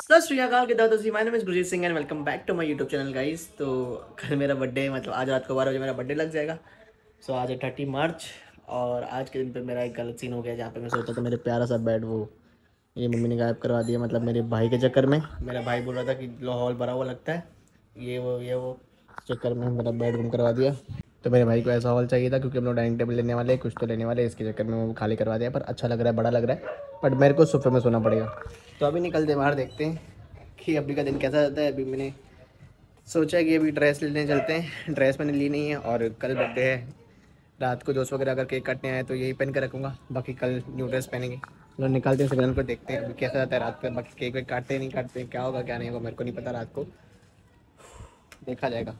सत श्री अकाल के दादा ji, my name is Gurjeet Singh and welcome back to my YouTube channel guys. तो कल मेरा बर्थडे है, मतलब आज रात को 12 बजे मेरा बर्थडे लग जाएगा। सो आज है 30 मार्च और आज के दिन पे मेरा एक गलत सीन हो गया जहाँ पे मैं सोचा था मेरे प्यारा सा बेड वो ये मम्मी ने गायब करवा दिया। मतलब मेरे भाई के चक्कर में मेरा भाई बोल रहा था कि लो हॉल भरा हुआ लगता है, ये वो चक्कर में मेरा बेड गुम करवा दिया। तो मेरे भाई को ऐसा हॉल चाहिए था क्योंकि हम लोग डाइनिंग टेबल लेने वाले कुछ तो लेने वाले, इसके चक्कर में वो खाली करवा दिया। पर अच्छा लग रहा है, बड़ा लग रहा है, बट मेरे को सोफे में सोना पड़ेगा। तो अभी निकलते बाहर, देखते हैं कि अभी का दिन कैसा जाता है। अभी मैंने सोचा कि अभी ड्रेस लेने चलते हैं। ड्रेस मैंने ली नहीं है और कल बर्थडे है। रात को दोस्त वगैरह अगर केक काटने आए तो यही पहन कर रखूँगा, बाकी कल न्यू ड्रेस पहनेंगे। लोग निकालते हैं सिग्नल को, देखते हैं अभी कैसा जाता है रात का। बाकी केक वेक काटते नहीं काटते, क्या होगा क्या नहीं होगा मेरे को नहीं पता, रात को देखा जाएगा।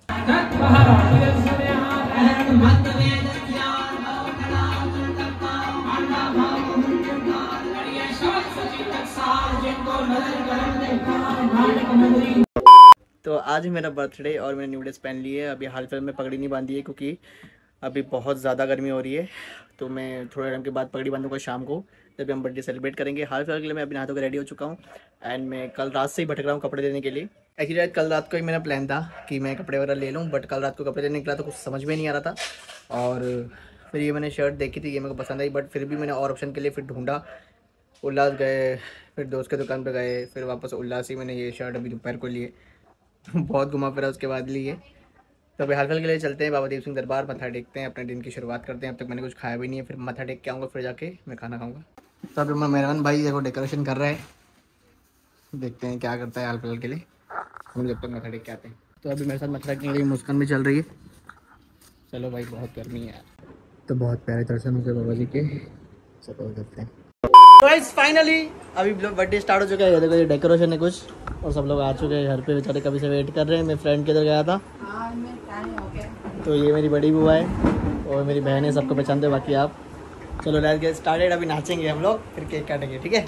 तो आज है मेरा बर्थडे और मैंने न्यू ड्रेस पहन ली है। अभी हाल फिलहाल में पगड़ी नहीं बांधी है क्योंकि अभी बहुत ज़्यादा गर्मी हो रही है। तो मैं थोड़े टाइम के बाद पगड़ी बांधूंगा शाम को, जब हम बर्थडे सेलिब्रेट करेंगे। हाल फिलहाल के लिए मैं अभी नहा धो कर रेडी हो चुका हूँ एंड मैं कल रात से ही भटक रहा हूँ कपड़े लेने के लिए। एक्चुअली कल रात को ही मेरा प्लान था कि मैं कपड़े वगैरह ले लूँ, बट कल रात को कपड़े लेने निकला तो कुछ समझ में नहीं आ रहा था। और फिर ये मैंने शर्ट देखी थी, ये मेरे को पसंद आई, बट फिर भी मैंने और ऑप्शन के लिए फिर ढूंढा। उल्लास गए, फिर दोस्त के दुकान पर गए, फिर वापस उल्लास ही मैंने ये शर्ट अभी दोपहर को लिए। बहुत घुमा फिरा उसके बाद लिए। तो अभी हाल फिलहाल के लिए चलते हैं बाबा दीप सिंह दरबार, मत्था टेकते हैं, अपने दिन की शुरुआत करते हैं। अब तक मैंने कुछ खाया भी नहीं है, फिर मत्था टेक के आऊँगा, फिर जाके मैं खाना खाऊंगा। तो अभी मेहरबान भाई देखो डेकोरेशन कर रहा है, देखते हैं क्या करता है। हाल फिलहाल के लिए हम जब तक मत्था टेक के आते हैं। तो अभी मेरे साथ मत्था टेकने के लिए मुस्कान भी चल रही है। चलो भाई, बहुत गर्मी है। तो बहुत प्यारे दर्शन हो गए बाबा जी के, चलो करते हैं। तो गाइस फाइनली अभी बर्थडे स्टार्ट हो चुका है। देखो ये डेकोरेशन है कुछ, और सब लोग आ चुके हैं घर पे, बेचारे कभी से वेट कर रहे हैं। मैं फ्रेंड के इधर गया था। तो ये मेरी बड़ी बुआ है और मेरी बहन है, सबको पहचानते हो बाकी आप। चलो लेट्स गेट स्टार्टेड। अभी नाचेंगे हम लोग, फिर केक काटेंगे, ठीक है।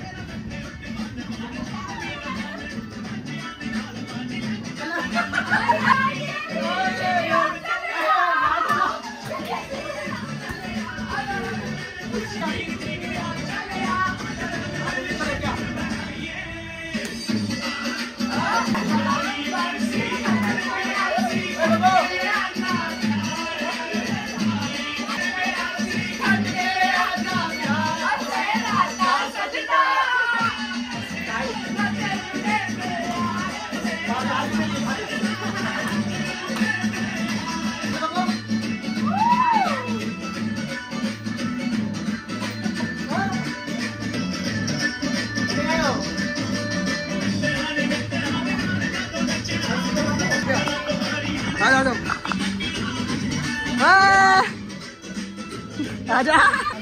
आजा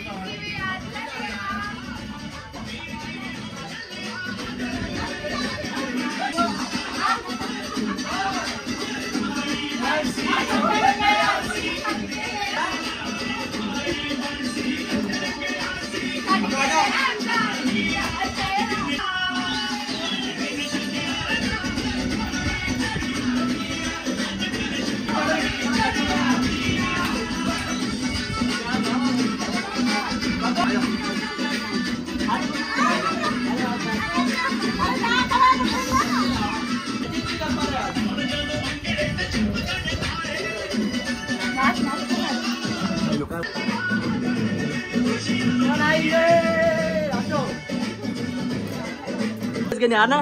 ना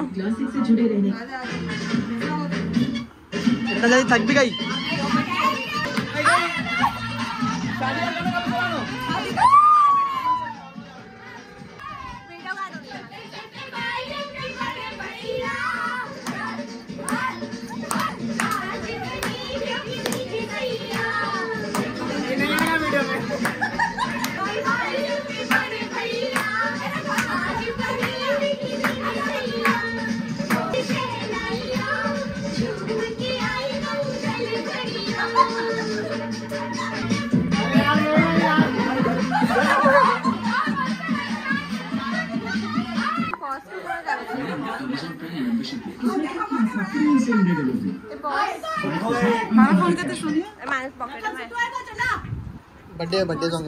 इतना जल्दी थक भी गई। बर्थडे सॉन्ग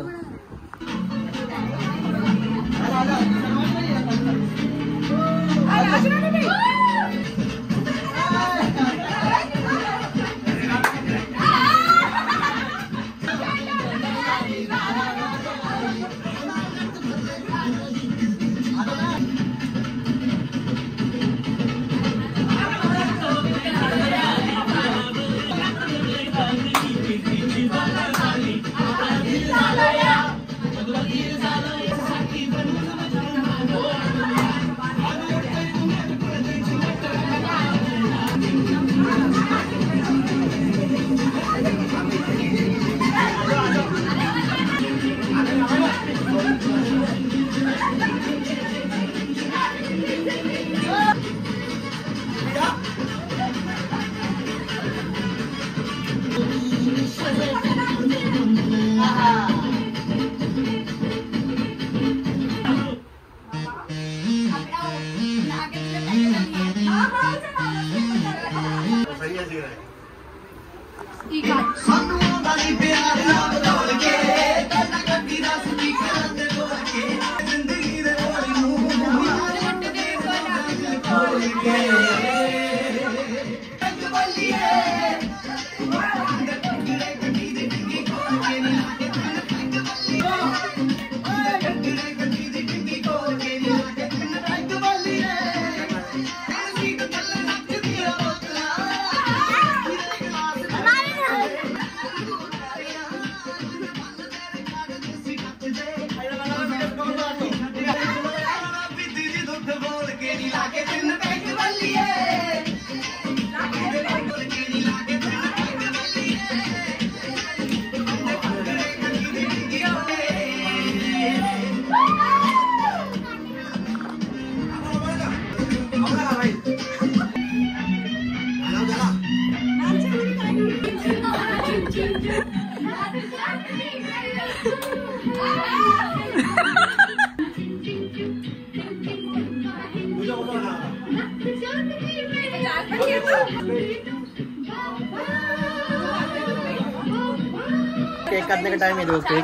केक काटने का टाइम है दोस्तों।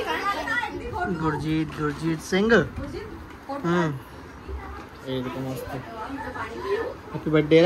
गुरजीत सिंह। मस्त हैप्पी बर्थडे।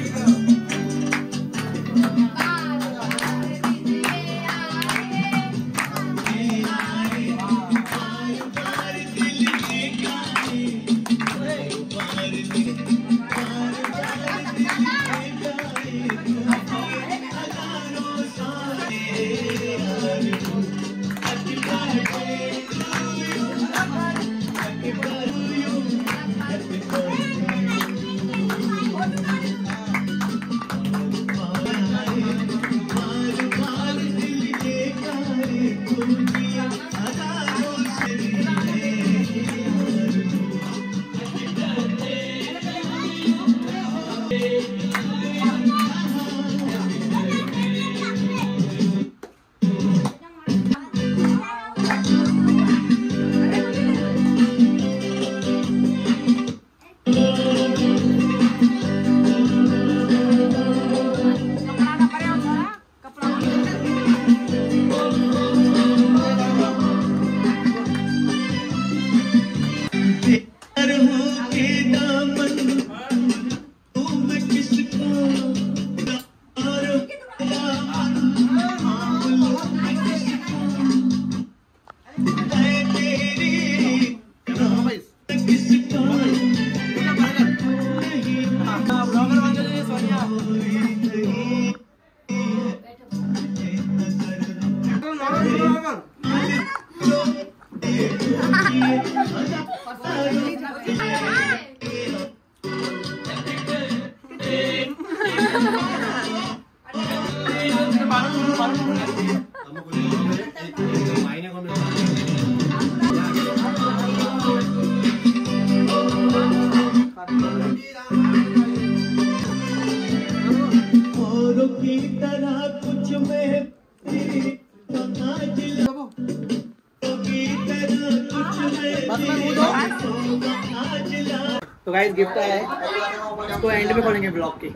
तो गाइस गिफ्ट आया है, इसको एंड में खोलेंगे ब्लॉग के,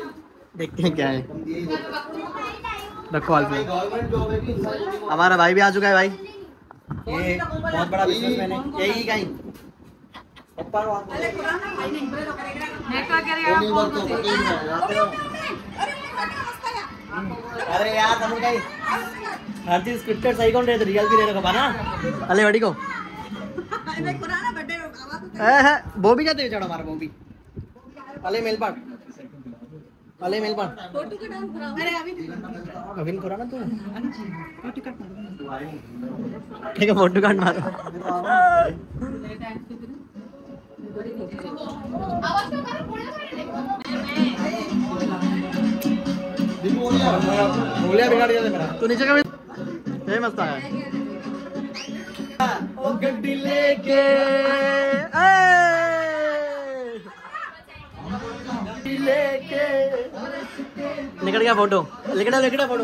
देखते हैं क्या है। रखो हमारा भाई भी आ चुका है भाई, ये बहुत बड़ा बिजनेसमैन है, यही कहीं अरे यार तुम कहीं हर चीज स्क्रिप्टेड सही कौन रहे तो रियल भी रहे ना अले बड़ी को वो भी जाते चढ़ो हमारा वो भी अले मेलपाट अरे अभी खुराना तू ठीक है फोटो कार्ड मारो बोलिया बिगाड़ दिया मेरा तू नीचे का भी ये मस्त आया ओ गड्डी लेके निकल गया फोटो लेकड़ा फोटो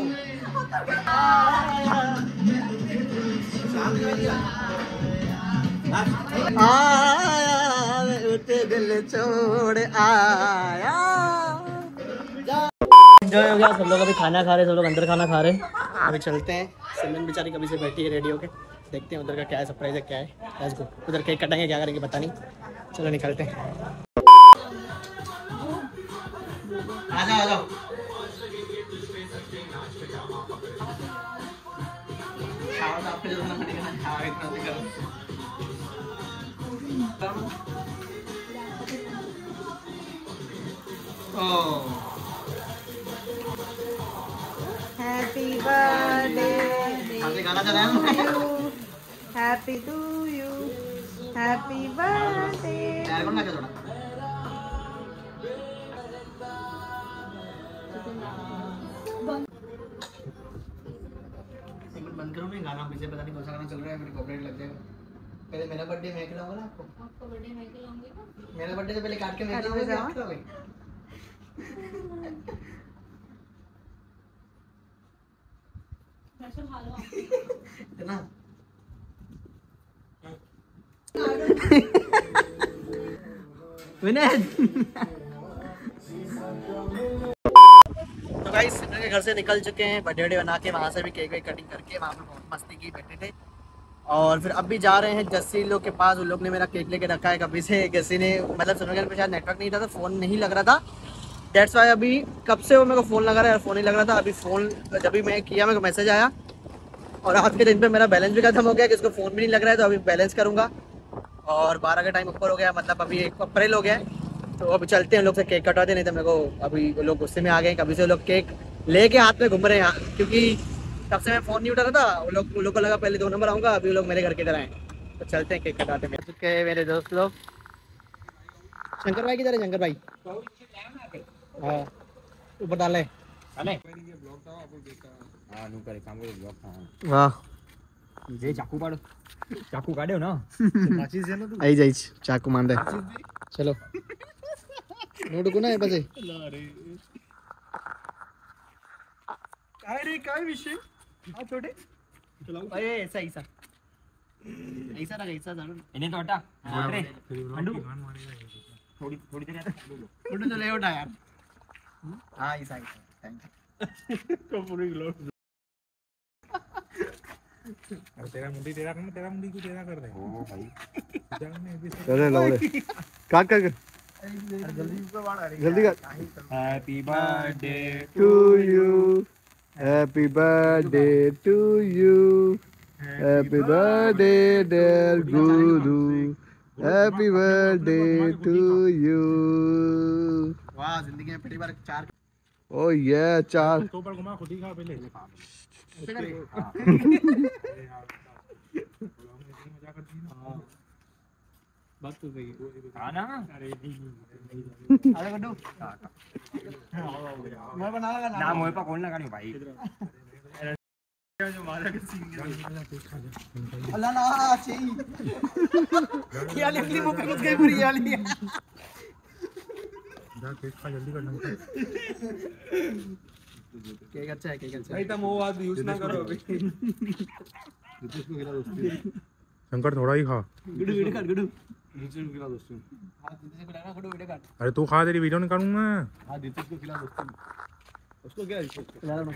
आया दिल छोड़ आया एंजॉय हो गया सब लोग अभी खाना खा रहे सब लोग अंदर खाना खा रहे अभी चलते हैं सिमरन बेचारी कभी से बैठी है रेडी होके देखते हैं उधर का क्या है सरप्राइज है क्या है लेट्स गो उधर केक कटाएंगे क्या करेंगे पता नहीं चलो निकलते हैं आ जाओ Happy birthday गाना चला Happy to you Happy birthday यार कौन थोड़ा बंद करो नहीं गाना पीछे पता नहीं कौन सा गाना चल रहा है मेरे कॉपीराइट लग जाएगा पहले मेरा बर्थडे मैं खिलाऊंगा ना आपको बर्थडे मैं खिलाऊंगी ना मेरा बर्थडे से पहले काट के मैं खिलाऊंगा आप खिलाओगे स्पेशल हालवा इतना विनय तो गाइस सिमरन के घर से निकल चुके हैं बर्थडे बना के वहाँ से भी केक वेक कटिंग करके वहाँ पे बहुत मस्ती की बैठे थे और फिर अब भी जा रहे हैं जस्सी लोग के पास उन लोग ने मेरा केक लेके रखा है कभी से जस्सी ने मतलब सिमरन के घर पे शायद नेटवर्क नहीं था तो फ़ोन नहीं लग रहा था डेट्स वाई अभी कब से वो मेरे को फ़ोन लगा रहा है फ़ोन नहीं लग रहा था अभी फ़ोन जब भी मैं किया मेरे को मैसेज आया और आज के दिन पे मेरा बैलेंस भी खत्म हो गया कि इसको फ़ोन भी नहीं लग रहा है तो अभी बैलेंस करूँगा और 12 का टाइम ऊपर हो गया मतलब अभी 1 अप्रैल हो गया है तो अभी चलते हैं लोग से केक कटवाते नहीं तो मेरे को अभी लोग गुस्से में आ गए कभी से लोग केक लेके हाथ में घूम रहे हैं यहाँ क्योंकि तब से मैं फ़ोन नहीं उठा रहा था वो लोग को लगा पहले 2 नंबर आऊँगा अभी लोग मेरे घर के इधर आए तो चलते हैं केक कटाते हैं चुके मेरे दोस्त लोग शंकर भाई किधर है शंकर भाई हाँ ऊपर डाले वाह जे चाकू पाड़ो चाकू काढ़्यो ना आई जाइछ चाकू मांदे चलो नोट को ना पासे काय रे काय विषय आ छोटे चलाओ अरे ऐसा ऐसा ऐसा ना ऐसा जानो इन्हें तो हटा रे अंडू थोड़ी देर फोटो तो ले उठा यार हां ऐसा ऐसा थैंक यू को पूरी ग्लोव अरे तेरा मुंडी को तेरा कर दे ओ भाई चले लो ले काट कर जल्दी से बाहर आ रही जल्दी कर happy birthday to you happy birthday to you happy birthday dear Guru happy birthday to you वाह जिंदगी में पहली बार 4 ओ ये 4 तो पर घुमा खुद ही खा पहले बात तो सही है ना अरे गड्डू मैं बनाऊंगा ना मोए पर कौन लगानी भाई जो मारा के सीन अल्लाह ना चाहिए ये वाली मुंह पे कुछ गई पूरी ये वाली जा केक खा जल्दी कर केक अच्छा है केक अच्छा भाई तुम वो बात यूज ना करो अभी इसको खिला दोस्तों शंकर थोड़ा ही खा गुडू वीडियो काट गुडू नीचे खिला दोस्तों हां दीदी को लेना गुडू वीडियो काट अरे तू खा तेरी वीडियो निकालूंगा हां दीदी को खिला दोस्तों उसको क्या खिला लो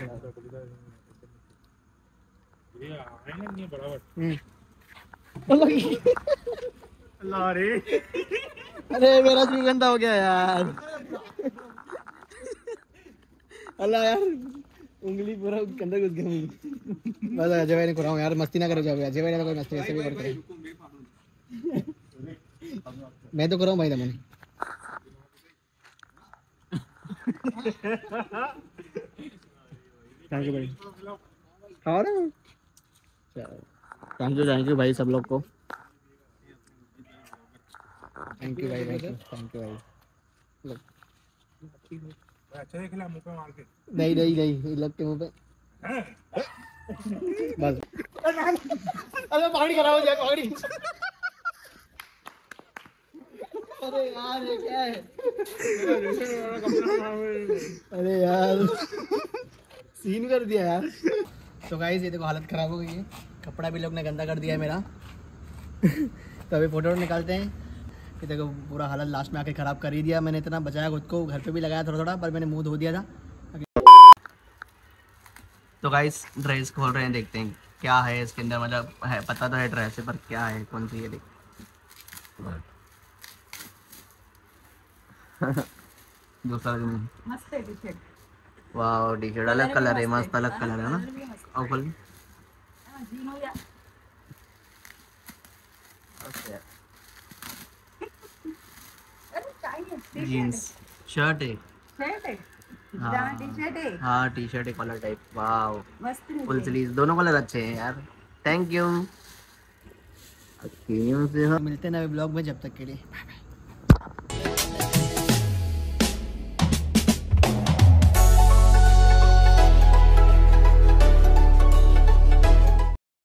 ये आएगा नहीं बराबर अल्लाह रे अरे मेरा शू गंदा हो गया यार। अल्लाह यार उंगली पूरा अंदर घुस गया। बस अजय भाई ने कराऊं यार, मस्ती ना करो अजय भाई ने कोई मस्ती ऐसे भी करते हैं। मैं तो कराऊं भाई दमन। थैंक यू भाई। खाओ ना। थैंक यू भाई सब लोग को। थैंक यू भाई थैंक यू भाई। अच्छा है, खिला मुंह पे मार के। नहीं नहीं नहीं लग के मुंह पे बस। अरे पकड़ी कराओ जाए पकड़ी। अरे यार ये क्या है? अरे यार सीन कर दिया यार। तो गाइस ये देखो हालत खराब हो गई है, कपड़ा भी लोग ने गंदा कर दिया है मेरा। तो अभी फोटो निकालते हैं। ये देखो पूरा हालत लास्ट में आके ख़राब कर ही दिया। मैंने इतना बचाया खुद को, घर पे भी लगाया थोड़ा थोड़ा, पर मैंने मुंह धो दिया था। तो गाइस ड्रेस खोल रहे हैं, देखते हैं क्या है इसके अंदर। मतलब है पता तो है ड्रेस है, पर क्या है कौन सी है देख। दूसरा मस्त है टी-शर्ट। वाह टी शर्ट अलग कलर है, मस्त अलग कलर है ना। और खोल जीन हो गया। जीन्स शर्ट है। शर्ट है। हाँ टी-शर्ट है। हाँ टी शर्ट है कॉलर टाइप। वाह मस्त फुल स्लीव दोनों कलर अच्छे हैं यार। Thank you. मिलते हैं नए ब्लॉग में, जब तक के लिए।